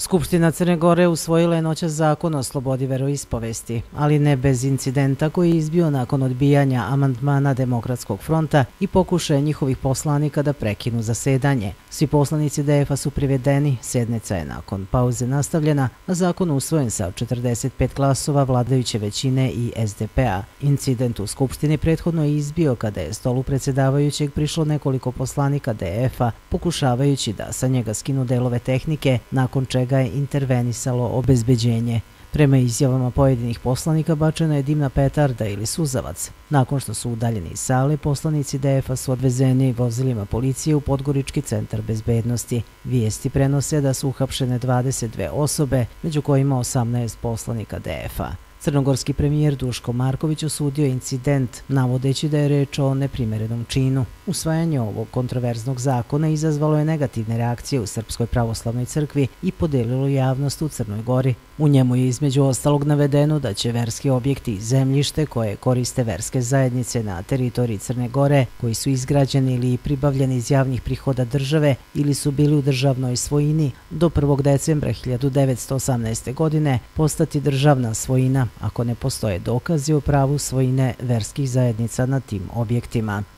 Skupština Crne Gore usvojila je noćas zakon o slobodi veroispovesti, ali ne bez incidenta koji je izbio nakon odbijanja amandmana Demokratskog fronta i pokušaja njihovih poslanika da prekinu zasedanje. Svi poslanici DF-a su privedeni, sednica je nakon pauze nastavljena, a zakon usvojen sa 45 glasova vladajuće većine i SDP-a. Incident u Skupštini prethodno je izbio kada je stolu predsjedavajućeg prišlo nekoliko poslanika DF-a, pokušavajući da sa njega skinu delove tehnike, nakon čega je intervenisalo obezbeđenje. Prema izjavama pojedinih poslanika bačena je dimna petarda ili suzavac. Nakon što su udaljeni iz sale, poslanici DF-a su odvezeni vozilima policije u Podgorički centar bezbednosti. Vijesti prenose da su uhapšene 22 osobe, među kojima 18 poslanika DF-a. Crnogorski premijer Duško Marković osudio incident, navodeći da je reč o neprimerenom činu. Usvajanje ovog kontroverznog zakona izazvalo je negativne reakcije u Srpskoj pravoslavnoj crkvi i podelilo javnost u Crnoj Gori. U njemu je između ostalog navedeno da će verski objekti i zemljište koje koriste verske zajednice na teritoriji Crne Gore, koji su izgrađeni ili pribavljeni iz javnih prihoda države ili su bili u državnoj svojini, do 1. decembra 1918. godine postati državna svojina, ako ne postoje dokazi o pravu svojine verskih zajednica na tim objektima.